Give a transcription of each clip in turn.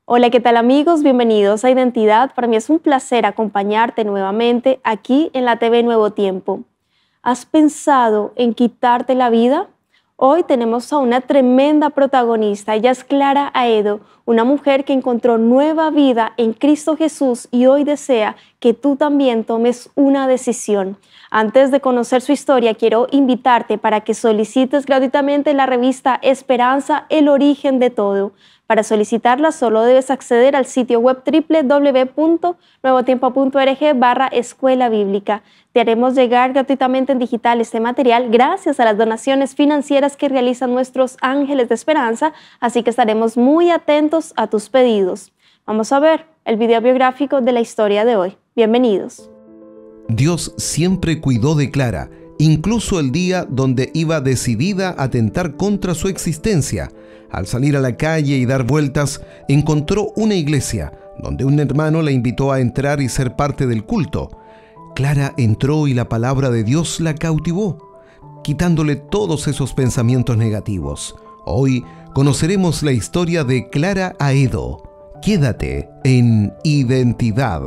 Hola, ¿qué tal amigos? Bienvenidos a Identidad. Para mí es un placer acompañarte nuevamente aquí en la TV Nuevo Tiempo. ¿Has pensado en quitarte la vida? Hoy tenemos a una tremenda protagonista. Ella es Clara Aedo, una mujer que encontró nueva vida en Cristo Jesús y hoy desea que tú también tomes una decisión. Antes de conocer su historia, quiero invitarte para que solicites gratuitamente la revista Esperanza, el origen de todo. Para solicitarla solo debes acceder al sitio web www.nuevotiempo.org/escuela bíblica. Te haremos llegar gratuitamente en digital este material gracias a las donaciones financieras que realizan nuestros ángeles de esperanza, así que estaremos muy atentos a tus pedidos. Vamos a ver el video biográfico de la historia de hoy. Bienvenidos. Dios siempre cuidó de Clara, incluso el día donde iba decidida a atentar contra su existencia. Al salir a la calle y dar vueltas, encontró una iglesia, donde un hermano la invitó a entrar y ser parte del culto. Clara entró y la palabra de Dios la cautivó, quitándole todos esos pensamientos negativos. Hoy conoceremos la historia de Clara Aedo. Quédate en Identidad.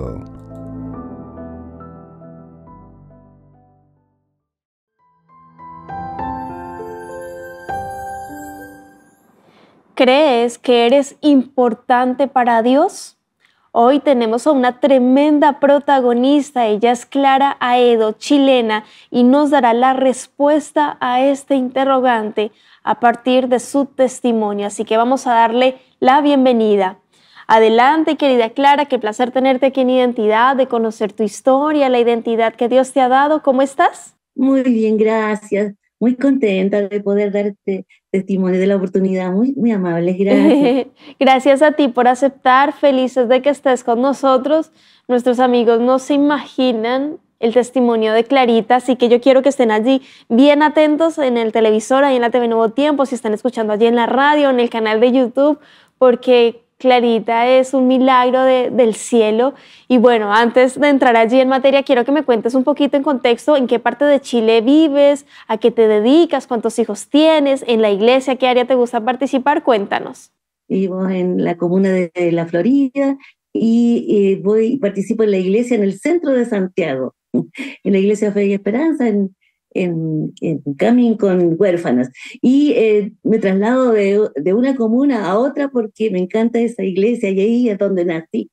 ¿Crees que eres importante para Dios? Hoy tenemos a una tremenda protagonista. Ella es Clara Aedo, chilena, y nos dará la respuesta a este interrogante a partir de su testimonio. Así que vamos a darle la bienvenida. Adelante, querida Clara, qué placer tenerte aquí en Identidad, de conocer tu historia, la identidad que Dios te ha dado. ¿Cómo estás? Muy bien, gracias. Muy contenta de poder darte testimonio de la oportunidad. Muy amable, gracias. Gracias a ti por aceptar, felices de que estés con nosotros. Nuestros amigos no se imaginan el testimonio de Clarita, así que yo quiero que estén allí bien atentos en el televisor, ahí en la TV Nuevo Tiempo, si están escuchando allí en la radio, en el canal de YouTube, porque Clarita es un milagro del cielo. Y bueno, antes de entrar allí en materia, quiero que me cuentes un poquito en contexto en qué parte de Chile vives, a qué te dedicas, cuántos hijos tienes, en la iglesia, qué área te gusta participar. Cuéntanos. Vivo en la comuna de La Florida y participo en la iglesia en el centro de Santiago, en la iglesia Fe y Esperanza, en Camin con huérfanas. Y me traslado de una comuna a otra porque me encanta esa iglesia y ahí es donde nací.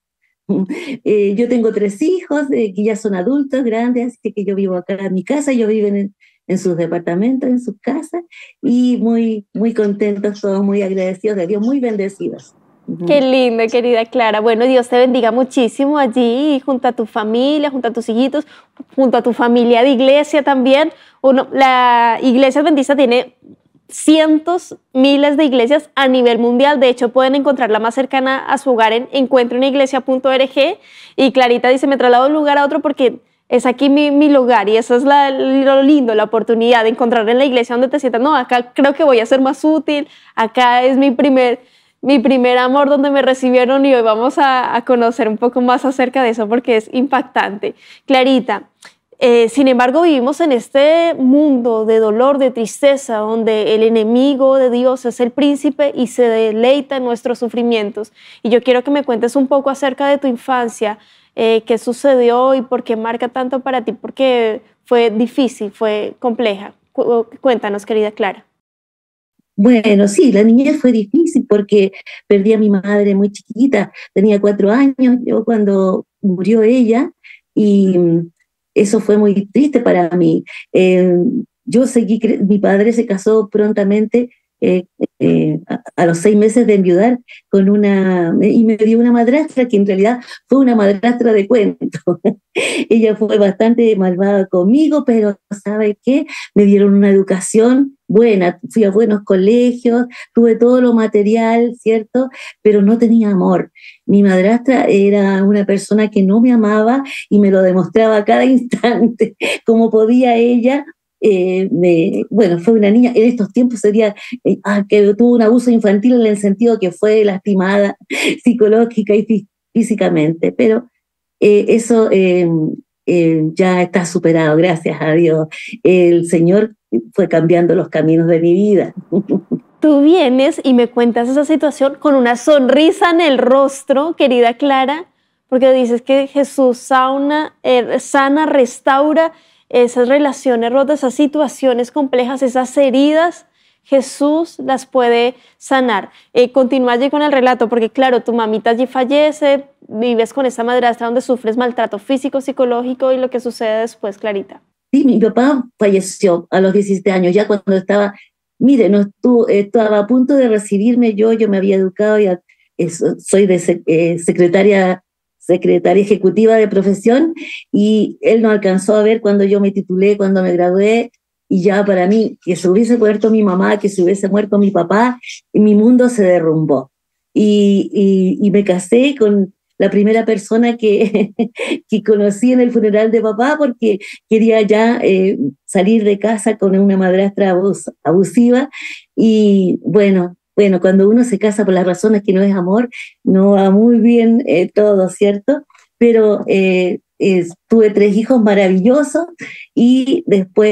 Yo tengo 3 hijos que ya son adultos, grandes, así que yo vivo acá en mi casa, ellos viven en sus departamentos, en sus casas, y muy contentos, todos muy agradecidos de Dios, muy bendecidos. Qué lindo, querida Clara. Bueno, Dios te bendiga muchísimo allí, junto a tu familia, junto a tus hijitos, junto a tu familia de iglesia también. La Iglesia Adventista tiene cientos, miles de iglesias a nivel mundial. De hecho, pueden encontrar la más cercana a su hogar en encuentrounaiglesia.org. Y Clarita dice, me traslado de un lugar a otro porque es aquí mi lugar. Y eso es lo lindo, la oportunidad de encontrar en la iglesia donde te sientas. No, acá creo que voy a ser más útil. Acá es mi primer amor, donde me recibieron, y hoy vamos a conocer un poco más acerca de eso porque es impactante. Clarita, sin embargo, vivimos en este mundo de dolor, de tristeza, donde el enemigo de Dios es el príncipe y se deleita en nuestros sufrimientos. Y yo quiero que me cuentes un poco acerca de tu infancia, qué sucedió y por qué marca tanto para ti, porque fue difícil, fue compleja. Cuéntanos, querida Clara. Bueno, sí, la niñez fue difícil porque perdí a mi madre muy chiquita, tenía 4 años, yo cuando murió ella, y eso fue muy triste para mí. Mi padre se casó prontamente, a los 6 meses de enviudar, y me dio una madrastra que en realidad fue una madrastra de cuento. Ella fue bastante malvada conmigo, pero ¿sabe qué? Me dieron una educación buena, fui a buenos colegios, tuve todo lo material, ¿cierto? Pero no tenía amor. Mi madrastra era una persona que no me amaba y me lo demostraba a cada instante. Como podía ella, bueno, fue una niña, en estos tiempos sería que tuvo un abuso infantil en el sentido que fue lastimada psicológica y físicamente, pero eso ya está superado, gracias a Dios. El Señor fue cambiando los caminos de mi vida. Tú vienes y me cuentas esa situación con una sonrisa en el rostro, querida Clara, porque dices que Jesús sana, restaura esas relaciones rotas, esas situaciones complejas, esas heridas. Jesús las puede sanar. Continúa allí con el relato, porque claro, tu mamita allí fallece, vives con esa madrastra donde sufres maltrato físico, psicológico y lo que sucede después, Clarita. Sí, mi papá falleció a los 17 años, ya cuando estaba, mire, no estaba a punto de recibirme, yo me había educado, ya, soy secretaria ejecutiva de profesión, y él no alcanzó a ver cuando yo me titulé, cuando me gradué, y ya para mí, que se hubiese muerto mi mamá, que se hubiese muerto mi papá, mi mundo se derrumbó. Y me casé con la primera persona que, que conocí en el funeral de papá, porque quería ya salir de casa con una madrastra abusiva. Y bueno, cuando uno se casa por las razones que no es amor, no va muy bien todo, ¿cierto? Pero tuve 3 hijos maravillosos, y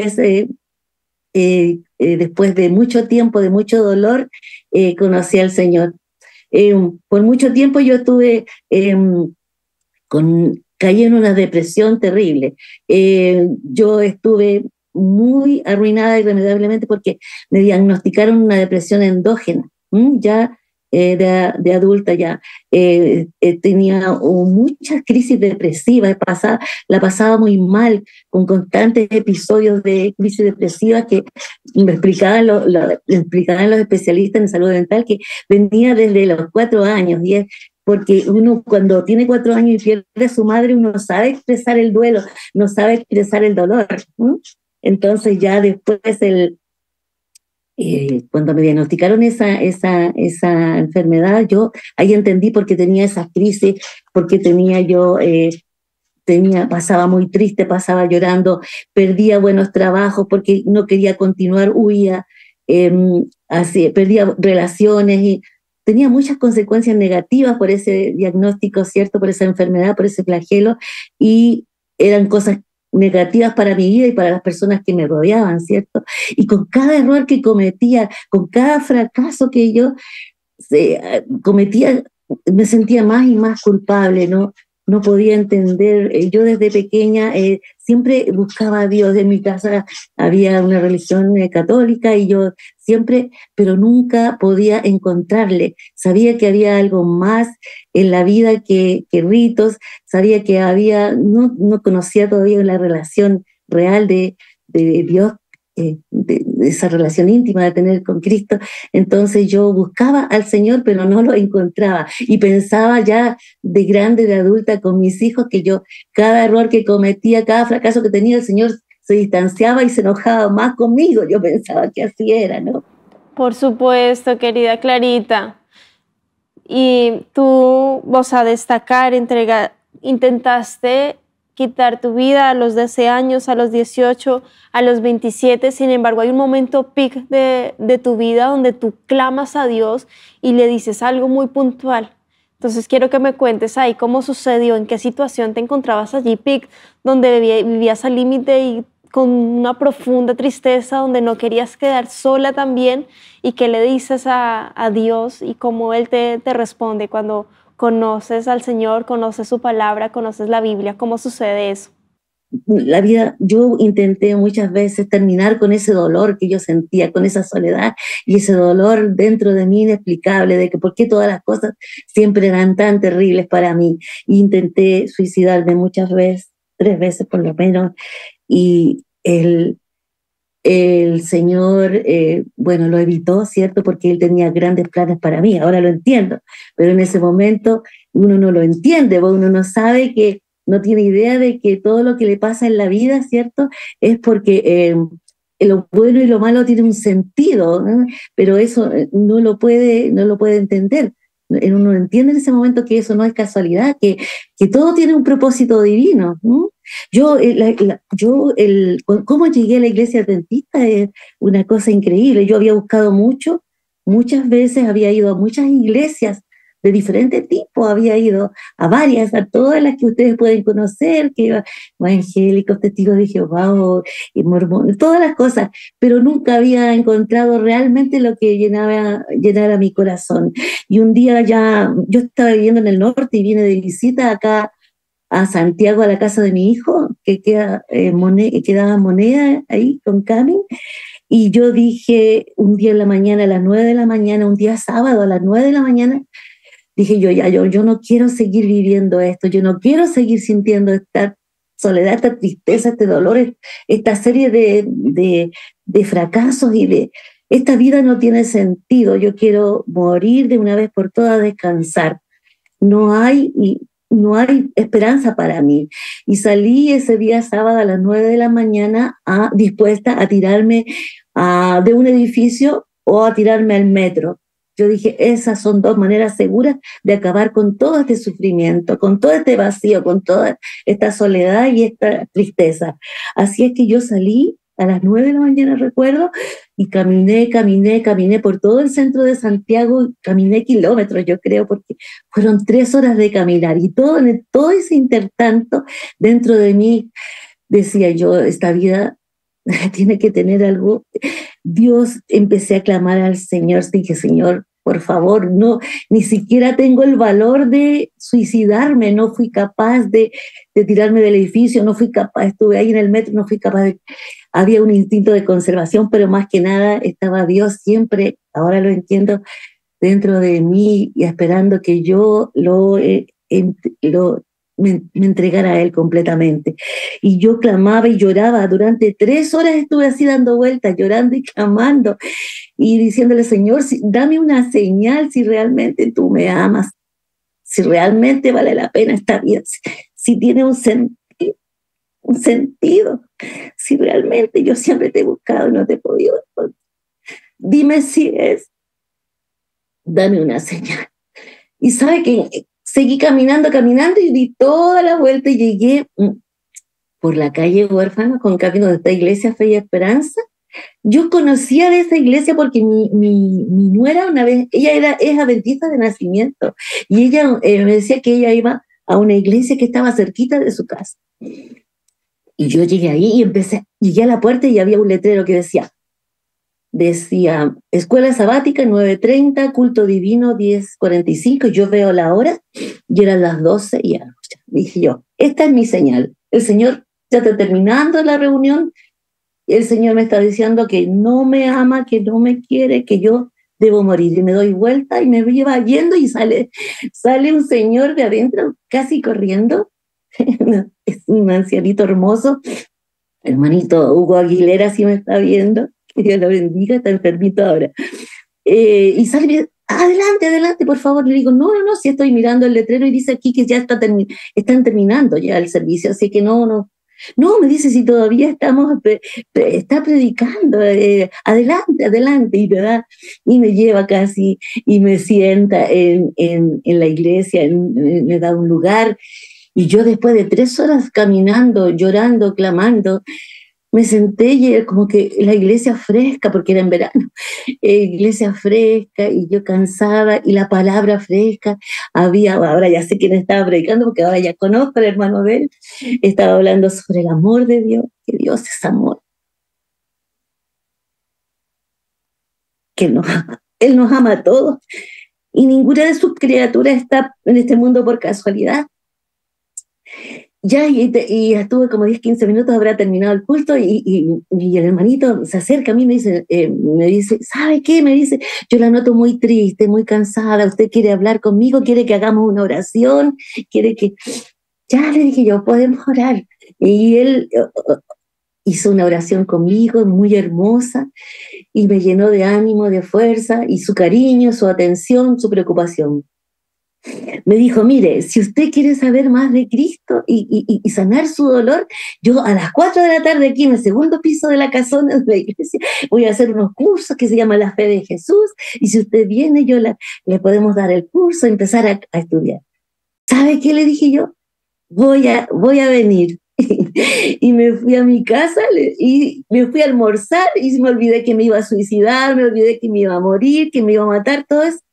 después de mucho tiempo, de mucho dolor, conocí al Señor. Por mucho tiempo yo estuve caí en una depresión terrible. Yo estuve muy arruinada irremediablemente porque me diagnosticaron una depresión endógena, ya de adulta ya. Tenía muchas crisis depresivas, la pasaba muy mal, con constantes episodios de crisis depresiva que me explicaban los especialistas en salud mental, que venía desde los 4 años, y es porque uno cuando tiene 4 años y pierde a su madre, uno sabe expresar el duelo, no sabe expresar el dolor. Entonces ya después, cuando me diagnosticaron esa enfermedad, yo ahí entendí por qué tenía esas crisis, porque pasaba muy triste, pasaba llorando, perdía buenos trabajos porque no quería continuar, huía, perdía relaciones, y tenía muchas consecuencias negativas por ese diagnóstico, ¿cierto? Por esa enfermedad, por ese flagelo, y eran cosas negativas para mi vida y para las personas que me rodeaban, ¿cierto? Y con cada error que cometía, con cada fracaso que yo cometía, me sentía más y más culpable, ¿no? No podía entender. Yo desde pequeña siempre buscaba a Dios. En mi casa había una religión católica, y yo siempre, pero nunca podía encontrarle. Sabía que había algo más en la vida que ritos, sabía que no conocía todavía la relación real de Dios, de esa relación íntima de tener con Cristo. Entonces yo buscaba al Señor, pero no lo encontraba, y pensaba ya de grande, de adulta, con mis hijos, que yo, cada error que cometía, cada fracaso que tenía, el Señor se distanciaba y se enojaba más conmigo. Yo pensaba que así era, ¿no? Por supuesto, querida Clarita. Y tú vas a destacar, intentaste quitar tu vida a los 12 años, a los 18, a los 27. Sin embargo, hay un momento peak de tu vida donde tú clamas a Dios y le dices algo muy puntual. Entonces quiero que me cuentes ahí cómo sucedió, en qué situación te encontrabas allí, peak, donde vivías al límite y con una profunda tristeza, donde no querías quedar sola también, y qué le dices a Dios y cómo Él te responde cuando conoces al Señor, conoces su palabra, conoces la Biblia. ¿Cómo sucede eso? La vida, yo intenté muchas veces terminar con ese dolor que yo sentía, con esa soledad y ese dolor dentro de mí inexplicable, de que por qué todas las cosas siempre eran tan terribles para mí. Intenté suicidarme muchas veces, 3 veces por lo menos, y el Señor, bueno, lo evitó, ¿cierto? Porque Él tenía grandes planes para mí. Ahora lo entiendo, pero en ese momento uno no lo entiende, uno no sabe, que no tiene idea de que todo lo que le pasa en la vida, ¿cierto? Es porque lo bueno y lo malo tiene un sentido, ¿no? Pero eso no lo puede entender. Uno entiende en ese momento que eso no es casualidad, que todo tiene un propósito divino, ¿no? Cómo llegué a la iglesia adventista es una cosa increíble. Yo había buscado muchas veces había ido a muchas iglesias de diferentes tipos, había ido a varias, a todas las que ustedes pueden conocer, que evangélicos, testigos de Jehová y mormones, todas las cosas, pero nunca había encontrado realmente lo que llenara mi corazón. Y un día ya, yo estaba viviendo en el norte y vine de visita acá a Santiago, a la casa de mi hijo, que quedaba Moneda ahí con Cami, y yo dije un día en la mañana, a las 9 de la mañana, un día sábado a las 9 de la mañana, dije yo no quiero seguir viviendo esto, yo no quiero seguir sintiendo esta soledad, esta tristeza, este dolor, esta serie de fracasos esta vida no tiene sentido, yo quiero morir de una vez por todas, descansar. No hay esperanza para mí. Y salí ese día sábado a las 9 de la mañana dispuesta a tirarme de un edificio o a tirarme al metro. Yo dije, esas son dos maneras seguras de acabar con todo este sufrimiento, con todo este vacío, con toda esta soledad y esta tristeza. Así es que yo salí a las 9 de la mañana, recuerdo, y caminé por todo el centro de Santiago, caminé kilómetros, yo creo, porque fueron 3 horas de caminar, y todo ese intertanto dentro de mí decía yo, esta vida tiene que tener algo. Dios, empecé a clamar al Señor, dije, Señor, por favor, no, ni siquiera tengo el valor de suicidarme, no fui capaz de tirarme del edificio, no fui capaz, estuve ahí en el metro, no fui capaz había un instinto de conservación, pero más que nada estaba Dios siempre, ahora lo entiendo, dentro de mí y esperando que yo me entregara a Él completamente. Y yo clamaba y lloraba, durante 3 horas estuve así dando vueltas, llorando y clamando, y diciéndole, Señor, dame una señal si realmente tú me amas, si realmente vale la pena esta vida, si tiene un sentido, si realmente yo siempre te he buscado y no te he podido. Dime si dame una señal. Y sabe que seguí caminando y di toda la vuelta y llegué por la calle Huérfano con camino de esta iglesia Fe y Esperanza. Yo conocía de esa iglesia porque mi nuera una vez, es adventista de nacimiento, y ella me decía que ella iba a una iglesia que estaba cerquita de su casa. Y yo llegué ahí y llegué a la puerta y había un letrero que decía Escuela Sabática 9:30, culto divino 10:45, yo veo la hora y eran las 12 y ya, dije yo, esta es mi señal, el Señor ya está terminando la reunión, el Señor me está diciendo que no me ama, que no me quiere, que yo debo morir, y me doy vuelta y me lleva yendo y sale un señor de adentro casi corriendo. Es un ancianito hermoso, hermanito Hugo Aguilera, si me está viendo, que Dios lo bendiga, está enfermito ahora. Y sale, adelante, por favor. Le digo, no, si estoy mirando el letrero y dice aquí que ya están terminando ya el servicio, así que no, me dice, si todavía está predicando, adelante, y me lleva casi, y me sienta en la iglesia, me da un lugar. Y yo después de 3 horas caminando, llorando, clamando, me senté y como que la iglesia fresca, porque era en verano, iglesia fresca, y yo cansada, y la palabra fresca. Ahora ya sé quién estaba predicando, porque ahora ya conozco al hermano de él, estaba hablando sobre el amor de Dios, que Dios es amor, que Él nos ama a todos, y ninguna de sus criaturas está en este mundo por casualidad. Ya, y estuve como 10-15 minutos, habrá terminado el culto, y el hermanito se acerca a mí y me dice, ¿sabe qué? Me dice, yo la noto muy triste, muy cansada, ¿usted quiere hablar conmigo? ¿Quiere que hagamos una oración? ¿Quiere que...? Ya, le dije yo, podemos orar. Y él hizo una oración conmigo, muy hermosa, y me llenó de ánimo, de fuerza, y su cariño, su atención, su preocupación. Me dijo, mire, si usted quiere saber más de Cristo y sanar su dolor, yo a las 4 de la tarde aquí en el segundo piso de la casona de la iglesia voy a hacer unos cursos que se llaman La Fe de Jesús, y si usted viene, le podemos dar el curso, empezar a estudiar. ¿Sabe qué le dije yo? Voy a venir. Y me fui a mi casa y me fui a almorzar, y me olvidé que me iba a suicidar, me olvidé que me iba a morir, que me iba a matar, todo eso.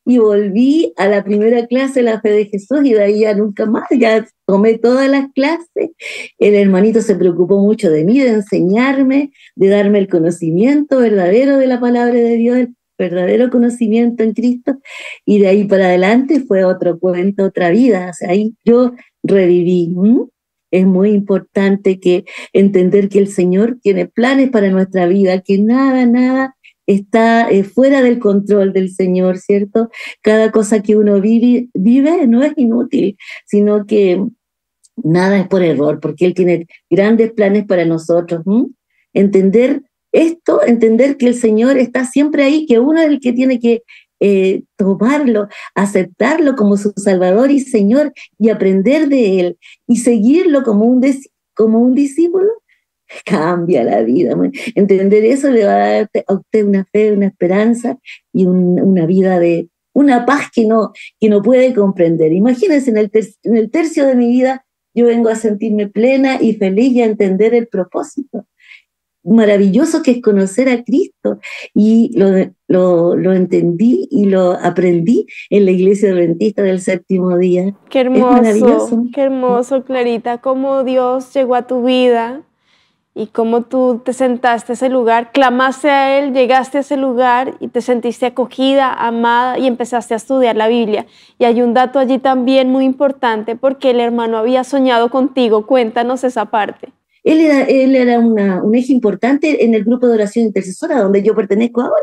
y volví a la primera clase de la fe de Jesús y de ahí ya nunca más, ya tomé todas las clases. El hermanito se preocupó mucho de mí, de enseñarme, de darme el conocimiento verdadero de la palabra de Dios, el verdadero conocimiento en Cristo, y de ahí para adelante fue otro cuento, otra vida. O sea, ahí yo reviví. Es muy importante que entender que el Señor tiene planes para nuestra vida, que nada está fuera del control del Señor, ¿cierto? Cada cosa que uno vive no es inútil, sino que nada es por error, porque Él tiene grandes planes para nosotros. Entender esto, entender que el Señor está siempre ahí, que uno es el que tiene que tomarlo, aceptarlo como su Salvador y Señor y aprender de Él y seguirlo como un discípulo, cambia la vida. Entender eso le va a dar a usted una fe, una esperanza y una vida de una paz que no puede comprender. Imagínense, en el tercio de mi vida yo vengo a sentirme plena y feliz y a entender el propósito maravilloso que es conocer a Cristo, y lo entendí y lo aprendí en la Iglesia Adventista del Séptimo Día. Qué hermoso, Clarita, cómo Dios llegó a tu vida y cómo tú te sentaste a ese lugar, clamaste a Él, llegaste a ese lugar y te sentiste acogida, amada, y empezaste a estudiar la Biblia. Y hay un dato allí también muy importante, porque el hermano había soñado contigo. Cuéntanos esa parte. Él era un eje importante en el grupo de oración intercesora donde yo pertenezco ahora.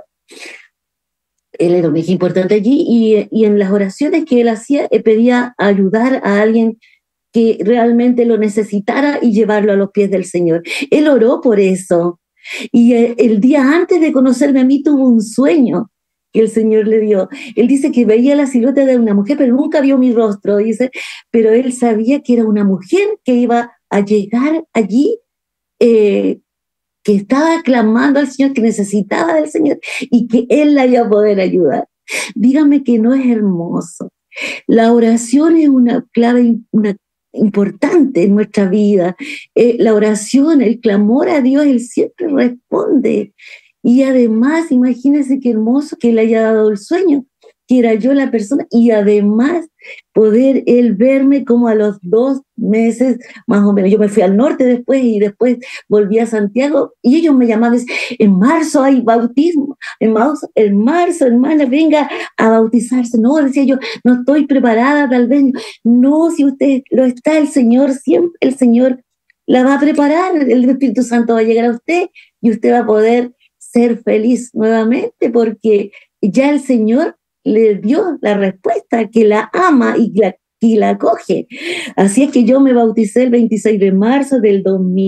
Él era un eje importante allí, y en las oraciones que él hacía, pedía ayudar a alguien que realmente lo necesitara y llevarlo a los pies del Señor. Él oró por eso. Y el día antes de conocerme a mí tuvo un sueño que el Señor le dio. Él dice que veía la silueta de una mujer, pero nunca vio mi rostro, dice, pero él sabía que era una mujer que iba a llegar allí, que estaba clamando al Señor, que necesitaba del Señor y que Él la iba a poder ayudar. Dígame que no es hermoso. La oración es una clave importante en nuestra vida. La oración, el clamor a Dios, Él siempre responde. Y además, imagínense qué hermoso que Él haya dado el sueño, que era yo la persona, y además poder Él verme como a los 2 meses, más o menos. Yo me fui al norte después y después volví a Santiago, y ellos me llamaban, en marzo hay bautismo, en marzo, hermana, venga a bautizarse. No, decía yo, no estoy preparada tal vez. No, si usted lo está, el Señor, siempre el Señor la va a preparar, el Espíritu Santo va a llegar a usted y usted va a poder ser feliz nuevamente, porque ya el Señor le dio la respuesta, que la ama y la acoge. Así es que yo me bauticé el 26 de marzo del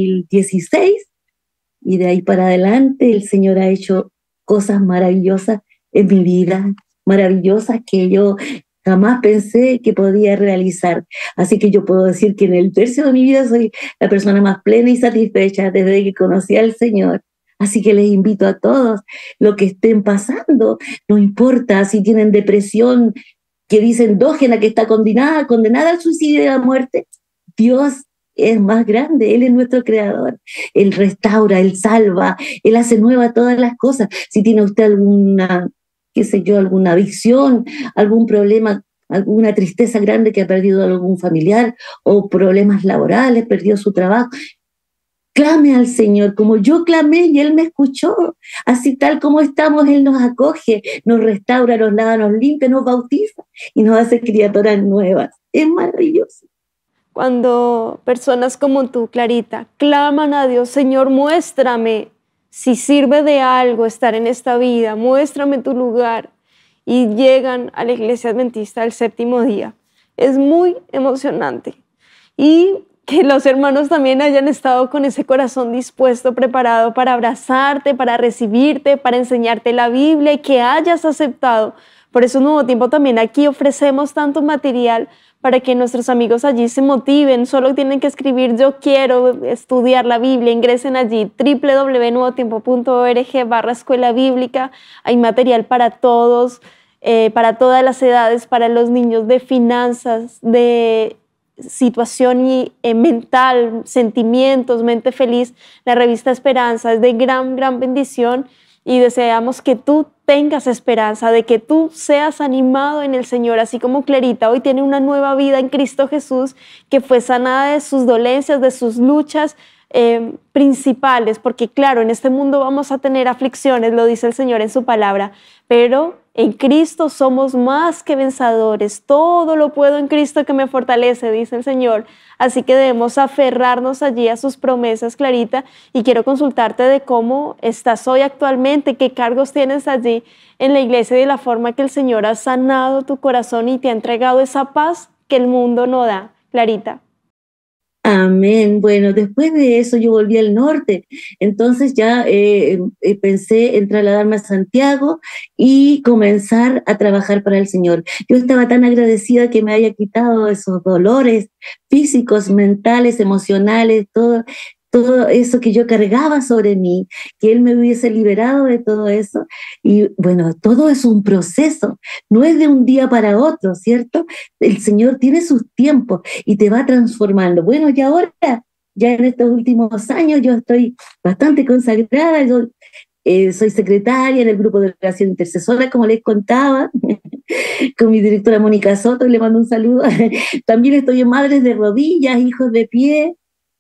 2016, y de ahí para adelante el Señor ha hecho cosas maravillosas en mi vida, maravillosas que yo jamás pensé que podía realizar. Así que yo puedo decir que en el tercio de mi vida soy la persona más plena y satisfecha desde que conocí al Señor. Así que les invito a todos, lo que estén pasando, no importa si tienen depresión, que dice endógena, que está condenada al suicidio y a la muerte, Dios es más grande, Él es nuestro creador. Él restaura, Él salva, Él hace nueva todas las cosas. Si tiene usted alguna, alguna adicción, algún problema, alguna tristeza grande, que ha perdido a algún familiar, o problemas laborales, perdió su trabajo, clame al Señor, como yo clamé y Él me escuchó. Así tal como estamos, Él nos acoge, nos restaura, nos lava, nos limpia, nos bautiza y nos hace criaturas nuevas. Es maravilloso. Cuando personas como tú, Clarita, claman a Dios, Señor, muéstrame si sirve de algo estar en esta vida, muéstrame tu lugar, y llegan a la Iglesia Adventista del Séptimo Día, es muy emocionante. Y que los hermanos también hayan estado con ese corazón dispuesto, preparado para abrazarte, para recibirte, para enseñarte la Biblia, y que hayas aceptado. Por eso, Nuevo Tiempo, también aquí ofrecemos tanto material para que nuestros amigos allí se motiven. Solo tienen que escribir yo quiero estudiar la Biblia. Ingresen allí www.nuevotiempo.org/escuela bíblica. Hay material para todos, para todas las edades, para los niños, de finanzas, de situación mental, sentimientos, mente feliz. La revista Esperanza es de gran bendición, y deseamos que tú tengas esperanza, de que tú seas animado en el Señor, así como Clarita hoy tiene una nueva vida en Cristo Jesús, que fue sanada de sus dolencias, de sus luchas principales, porque claro, en este mundo vamos a tener aflicciones, lo dice el Señor en su palabra, pero en Cristo somos más que vencedores. Todo lo puedo en Cristo que me fortalece, dice el Señor. Así que debemos aferrarnos allí a sus promesas, Clarita, y quiero consultarte de cómo estás hoy actualmente, qué cargos tienes allí en la iglesia y de la forma que el Señor ha sanado tu corazón y te ha entregado esa paz que el mundo no da. Clarita. Amén. Bueno, después de eso yo volví al norte, entonces ya pensé en trasladarme a Santiago y comenzar a trabajar para el Señor. Yo estaba tan agradecida que me haya quitado esos dolores físicos, mentales, emocionales, todo eso que yo cargaba sobre mí, que Él me hubiese liberado de todo eso. Y bueno, todo es un proceso, no es de un día para otro, ¿cierto? El Señor tiene sus tiempos y te va transformando. Bueno, y ahora, ya en estos últimos años, yo estoy bastante consagrada, yo soy secretaria en el grupo de oración intercesora, como les contaba, con mi directora Mónica Soto, y le mando un saludo. También estoy en Madres de Rodillas, Hijos de Pie,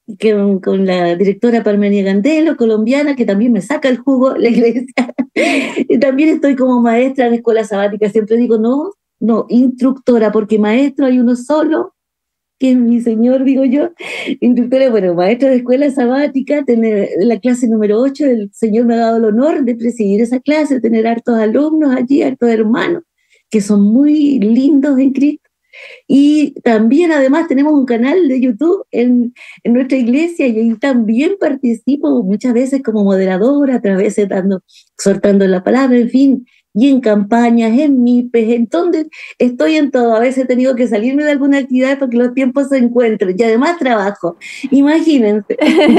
con la directora Parmenia Gandelo, colombiana, que también me saca el jugo la iglesia. Y también estoy como maestra en escuela sabática. Siempre digo, no, instructora, porque maestro hay uno solo, que es mi Señor, digo yo. Instructora, bueno, maestra de escuela sabática, tener la clase número 8, el Señor me ha dado el honor de presidir esa clase, tener hartos alumnos allí, hartos hermanos, que son muy lindos en Cristo. Y también además tenemos un canal de YouTube en nuestra iglesia y ahí también participo muchas veces como moderadora, otras veces soltando la palabra, en fin, y en campañas, en MIPES, entonces estoy en todo. A veces he tenido que salirme de alguna actividad porque los tiempos se encuentran y además trabajo. Imagínense.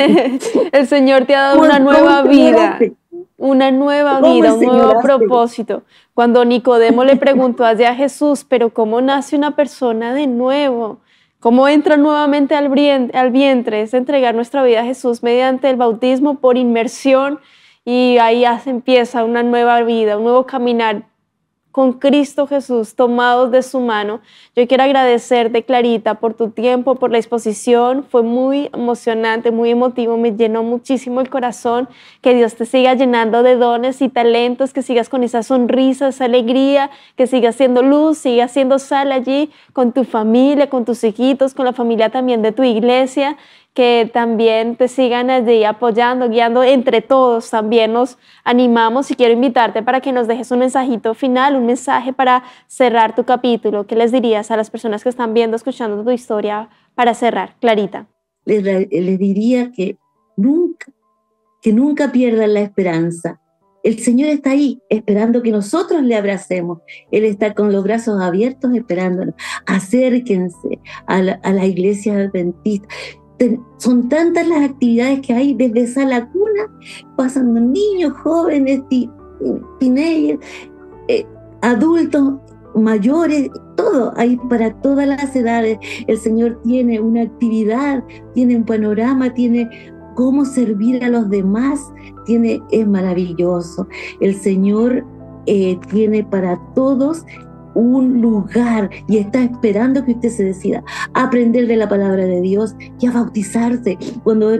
El Señor te ha dado una nueva vida. Una nueva vida, un nuevo propósito. Cuando Nicodemo le preguntó allá a Jesús, pero ¿cómo nace una persona de nuevo? ¿Cómo entra nuevamente al vientre? Es entregar nuestra vida a Jesús mediante el bautismo por inmersión y ahí empieza una nueva vida, un nuevo caminar con Cristo Jesús, tomados de su mano. Yo quiero agradecerte, Clarita, por tu tiempo, por la exposición. Fue muy emocionante, muy emotivo, me llenó muchísimo el corazón. Que Dios te siga llenando de dones y talentos, que sigas con esa sonrisa, esa alegría, que sigas siendo luz, sigas siendo sal allí con tu familia, con tus hijitos, con la familia también de tu iglesia, que también te sigan allí apoyando, guiando entre todos. También nos animamos y quiero invitarte para que nos dejes un mensajito final, un mensaje para cerrar tu capítulo. ¿Qué les dirías a las personas que están viendo, escuchando tu historia para cerrar? Clarita. Les diría que nunca pierdan la esperanza. El Señor está ahí esperando que nosotros le abracemos. Él está con los brazos abiertos esperándonos. Acérquense a la iglesia adventista. Son tantas las actividades que hay desde sala cuna, pasando niños, jóvenes, teenagers, adultos, mayores, todo, hay para todas las edades. El Señor tiene una actividad, tiene un panorama, tiene cómo servir a los demás, es maravilloso. El Señor tiene para todos un lugar y está esperando que usted se decida a aprender de la palabra de Dios y a bautizarse. Cuando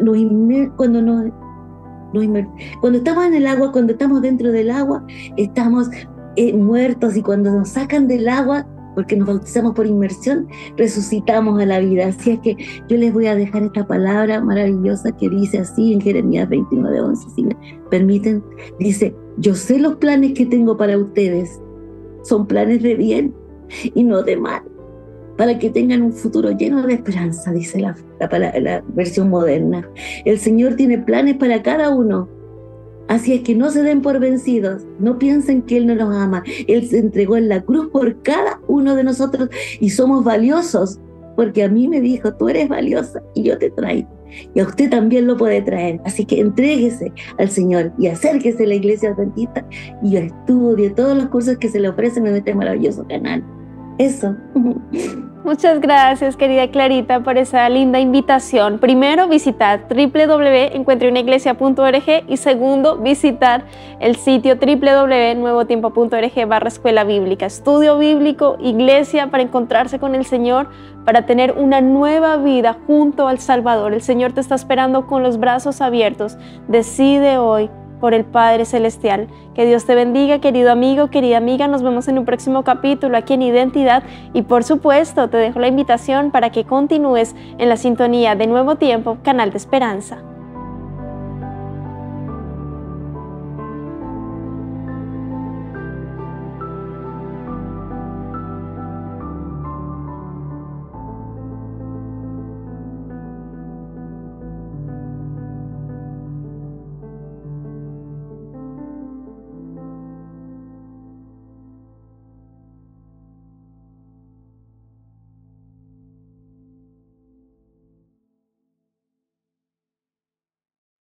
estamos en el agua, cuando estamos dentro del agua, estamos muertos, y cuando nos sacan del agua, porque nos bautizamos por inmersión, resucitamos a la vida. Así es que yo les voy a dejar esta palabra maravillosa que dice así en Jeremías 29:11, si me permiten. Dice: yo sé los planes que tengo para ustedes, son planes de bien y no de mal, para que tengan un futuro lleno de esperanza, dice la versión moderna. El Señor tiene planes para cada uno. Así es que no se den por vencidos, no piensen que Él no nos ama. Él se entregó en la cruz por cada uno de nosotros y somos valiosos, porque a mí me dijo: tú eres valiosa y yo te traigo. Y a usted también lo puede traer. Así que entréguese al Señor y acérquese a la iglesia adventista y estudie todos los cursos que se le ofrecen en este maravilloso canal. Eso. Muchas gracias, querida Clarita, por esa linda invitación. Primero, visitar www.encuentreunaiglesia.org y segundo, visitar el sitio www.nuevotiempo.org/escuela bíblica. Estudio bíblico, iglesia para encontrarse con el Señor, para tener una nueva vida junto al Salvador. El Señor te está esperando con los brazos abiertos. Decide hoy por el Padre Celestial. Que Dios te bendiga, querido amigo, querida amiga. Nos vemos en un próximo capítulo aquí en Identidad y por supuesto te dejo la invitación para que continúes en la sintonía de Nuevo Tiempo, canal de esperanza.